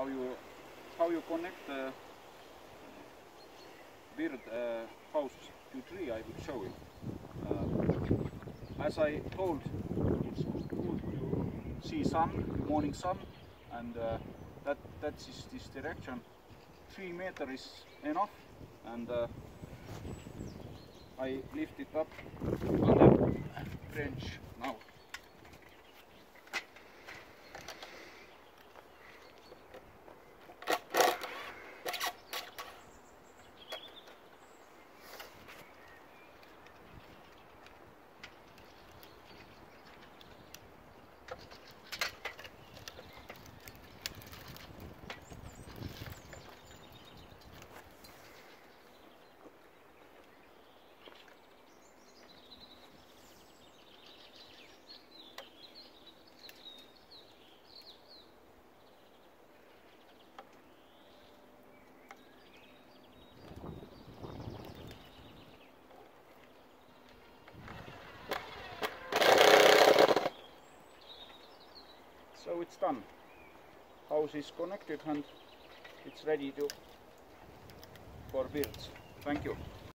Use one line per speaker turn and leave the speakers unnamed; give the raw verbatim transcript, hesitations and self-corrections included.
how you how you connect the bird uh, house to tree. I will show you. Uh, as I told, it's good to see sun, morning sun, and uh, that that is this direction. Three meter is enough, and uh, I lift it up on the branch now. So it's done. House is connected and it's ready to for birds. Thank you.